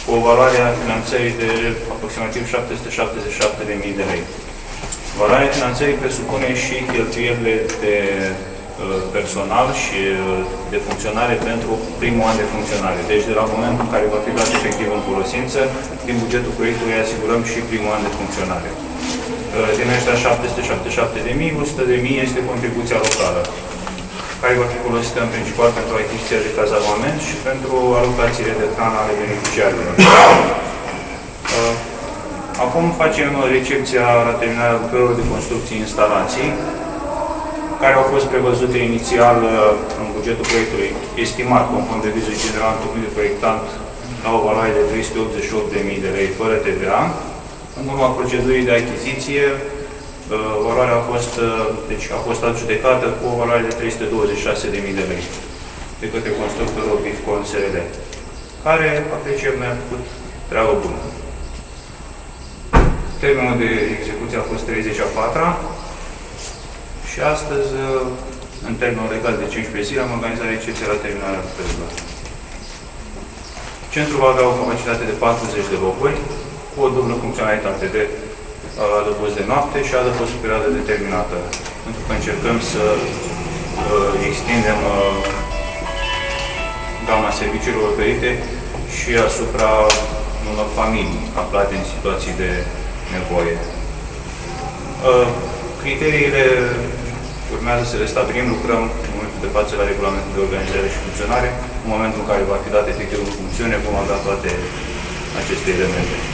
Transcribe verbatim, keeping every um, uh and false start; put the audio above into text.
cu o valoare a finanțării de aproximativ șapte sute șaptezeci și șapte de mii de lei. Valoarea finanțării presupune și cheltuielile de personal și de funcționare pentru primul an de funcționare. Deci, de la momentul în care va fi dat efectiv în folosință, din bugetul proiectului asigurăm și primul an de funcționare. Din ăștia șapte sute șaptezeci și șapte de mii, o sută de mii este contribuția locală, care va fi folosită în principal pentru achiziția de cazarmament și pentru alocațiile de hrană ale beneficiarilor. Acum facem recepția la terminarea lucrărilor de construcții instalații, care au fost prevăzute inițial în bugetul proiectului, estimat conform devizului general întocmit de proiectant la o valoare de trei sute optzeci și opt de mii de lei fără T V A. În urma procedurii de achiziție, valoarea a fost, deci a fost adjudecată cu o valoare de trei sute douăzeci și șase de mii de lei de către constructorul Bifcon S R L, care apreciem noi a făcut treabă bună. Termenul de execuție a fost treizeci a patra și astăzi, în termenul legal de cincisprezece zile, am organizat recepția la terminarea lucrărilor. Centrul va avea o capacitate de patruzeci de locuri, cu o dublă funcționalitate de adăpost de noapte și adăpost pe perioadă determinată. Pentru că încercăm să uh, extindem uh, gama serviciilor oferite și asupra unor familii aflate în situații de nevoie. Uh, criteriile urmează să le stabilim, lucrăm în momentul de față la regulamentul de organizare și funcționare. În momentul în care va fi dat efectiv în funcțiune, vom avea toate aceste elemente.